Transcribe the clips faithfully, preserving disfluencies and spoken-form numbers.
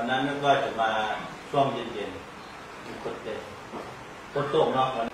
วันนั้นนึกว่าจะมาช่วงเย็นๆมีคนเต็มคนตกเนาะวัน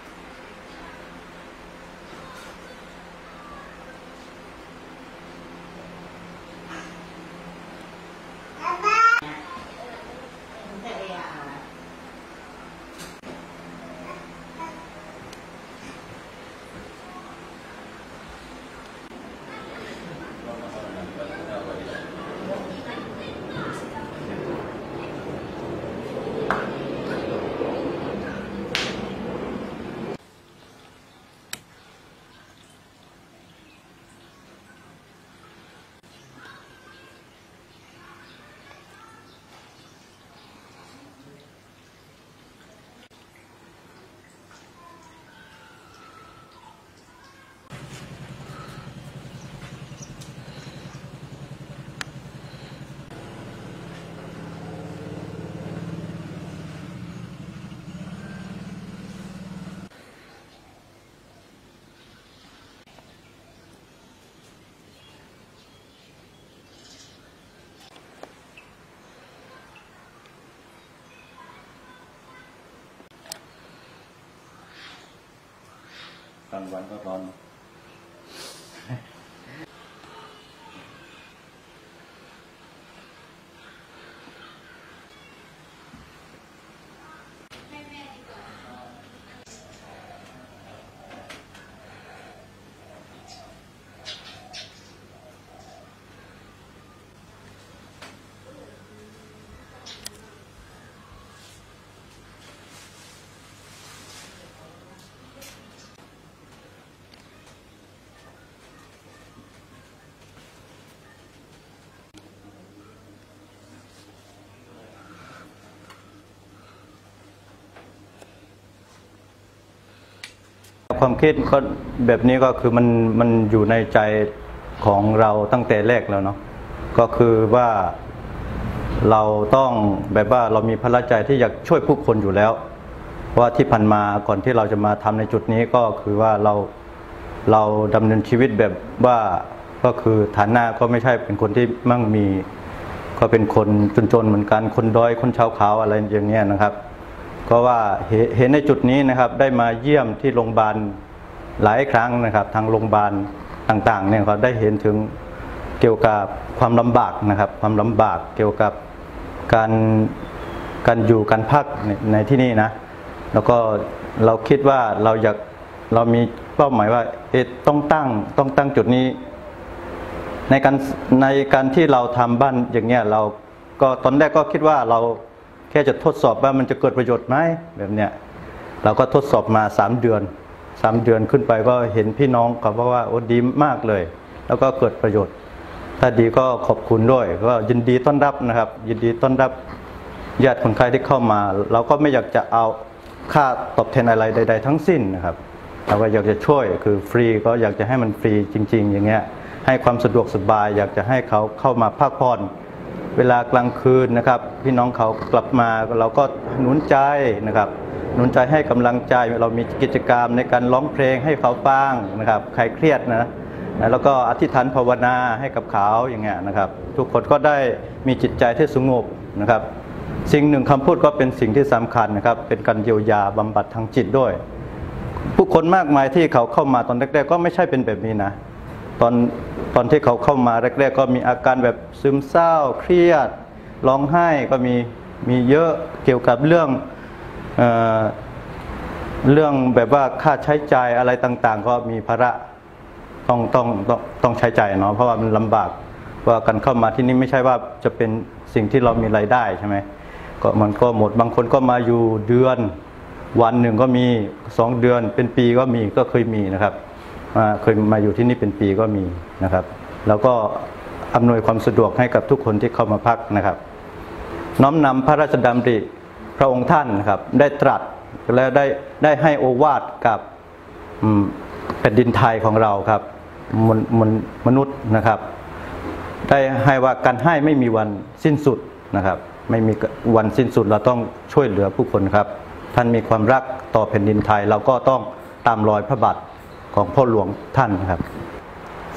กลางวันก็ร้อนความคิดก็แบบนี้ก็คือมันมันอยู่ในใจของเราตั้งแต่แรกแล้วเนาะก็คือว่าเราต้องแบบว่าเรามีพละใจที่อยากช่วยผู้คนอยู่แล้วว่าที่ผ่านมาก่อนที่เราจะมาทำในจุดนี้ก็คือว่าเราเราดำเนินชีวิตแบบว่าก็คือฐานะก็ไม่ใช่เป็นคนที่มั่งมีก็เป็นคนจนๆเหมือนกันคนด้อยคนชาวเขาอะไรอย่างเงี้ยนะครับก็ว่าเห็นในจุดนี้นะครับได้มาเยี่ยมที่โรงพยาบาลหลายครั้งนะครับทางโรงพยาบาลต่างๆเนี่ยเขาได้เห็นถึงเกี่ยวกับความลำบากนะครับความลำบากเกี่ยวกับการการอยู่การพักในในที่นี่นะแล้วก็เราคิดว่าเราอยากเรามีเป้าหมายว่าเอ๊ะต้องตั้งต้องตั้งจุดนี้ในการในการที่เราทำบ้านอย่างเงี้ยเราก็ตอนแรกก็คิดว่าเราแค่จะทดสอบว่ามันจะเกิดประโยชน์ไหมแบบเนี้ยเราก็ทดสอบมาสามเดือนสามเดือนขึ้นไปก็เห็นพี่น้องเขาบอกว่าโอ้ดีมากเลยแล้วก็เกิดประโยชน์ถ้าดีก็ขอบคุณด้วยก็ยินดีต้อนรับนะครับยินดีต้อนรับญาติคนไข้ที่เข้ามาเราก็ไม่อยากจะเอาค่าตอบแทนอะไรใดๆทั้งสิ้นนะครับเราก็อยากจะช่วยคือฟรีก็อยากจะให้มันฟรีจริงๆอย่างเงี้ยให้ความสะดวกสบายอยากจะให้เขาเข้ามาพักผ่อนเวลากลางคืนนะครับพี่น้องเขากลับมาเราก็หนุนใจนะครับหนุนใจให้กำลังใจเรามีกิจกรรมในการร้องเพลงให้เขาฟังนะครับใครเครียดนะแล้วก็อธิษฐานภาวนาให้กับเขาอย่างเงี้ยนะครับทุกคนก็ได้มีจิตใจที่สงบนะครับสิ่งหนึ่งคำพูดก็เป็นสิ่งที่สำคัญนะครับเป็นการเยียวยาบำบัดทางจิตด้วยผู้คนมากมายที่เขาเข้ามาตอนแรกๆก็ไม่ใช่เป็นแบบนี้นะตอนตอนที่เขาเข้ามาแรกๆก็มีอาการแบบซึมเศร้าเครียดร้องไห้ก็มีมีเยอะเกี่ยวกับเรื่องเอ่อเรื่องแบบว่าค่าใช้จ่ายอะไรต่างๆก็มีภาระต้องต้องต้องต้องใช้จ่ายเนาะเพราะว่ามันลำบากว่าการเข้ามาที่นี่ไม่ใช่ว่าจะเป็นสิ่งที่เรามีรายได้ใช่ไหมก็มันก็หมดบางคนก็มาอยู่เดือนวันหนึ่งก็มีสองเดือนเป็นปีก็มีก็เคยมีนะครับเคยมาอยู่ที่นี่เป็นปีก็มีนะครับแล้วก็อำนวยความสะดวกให้กับทุกคนที่เข้ามาพักนะครับน้อมนำพระราชดำริพระองค์ท่านนะครับได้ตรัสและได้ได้ให้โอวาทกับแผ่นดินไทยของเราครับมนมนมนุษย์นะครับได้ให้ว่าการให้ไม่มีวันสิ้นสุดนะครับไม่มีวันสิ้นสุดเราต้องช่วยเหลือผู้คนครับท่านมีความรักต่อแผ่นดินไทยเราก็ต้องตามรอยพระบาทของพ่อหลวงท่านครับ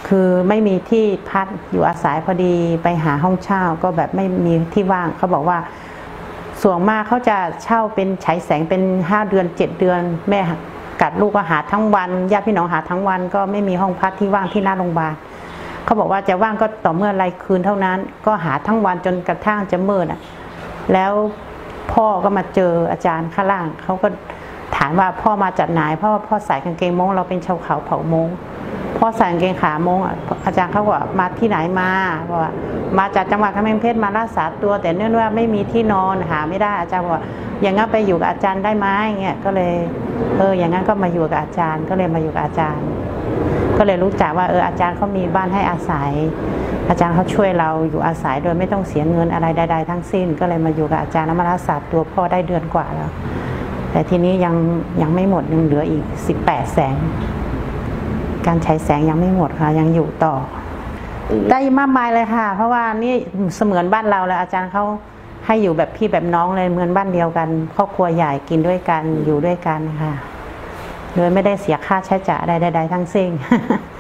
คือไม่มีที่พักอยู่อาศัยพอดีไปหาห้องเช่าก็แบบไม่มีที่ว่างเขาบอกว่าส่วนมากเขาจะเช่าเป็นฉายแสงเป็นห้าเดือนเจ็ดเดือนแม่กัดลูกก็หาทั้งวันญาติพี่น้องหาทั้งวันก็ไม่มีห้องพักที่ว่างที่หน้าโรงพยาบาลเขาบอกว่าจะว่างก็ต่อเมื่อรายคืนเท่านั้นก็หาทั้งวันจนกระทั่งจะมืดอ่ะแล้วพ่อก็มาเจออาจารย์ข้างล่างเขาก็ถามว่าพ่อมาจากไหนเพราะว่าพ่อใส่กางเกงม้งเราเป็นชาวเขาเผ่ามงพ่อใส่กางเกงขามงอาจารย์เขาบอกมาที่ไหนมาบอกว่ามาจากจังหวัดกำแพงเพชรมารักษาตัวแต่เนื่องว่าไม่มีที่นอนหาไม่ได้อาจารย์บอกอย่างงั้นไปอยู่กับอาจารย์ได้ไหมเงี้ยก็เลยเอออย่างงั้นก็มาอยู่กับอาจารย์ก็เลยมาอยู่กับอาจารย์ก็เลยรู้จักว่าเอออาจารย์เขามีบ้านให้อาศัยอาจารย์เขาช่วยเราอยู่อาศัยโดยไม่ต้องเสียเงินอะไรใดๆทั้งสิ้นก็เลยมาอยู่กับอาจารย์แล้วมารักษาตัวพ่อได้เดือนกว่าแล้วแต่ทีนี้ยังยังไม่หมดยังเหลืออีกสิบแปดแสนการใช้แสงยังไม่หมดค่ะยังอยู่ต่อได้มากมายเลยค่ะเพราะว่านี่เสมือนบ้านเราแล้วอาจารย์เขาให้อยู่แบบพี่แบบน้องเลยเหมือนบ้านเดียวกันครอบครัวใหญ่กินด้วยกันอยู่ด้วยกันค่ะโดยไม่ได้เสียค่าใช้จ่ายใดๆทั้งสิ้น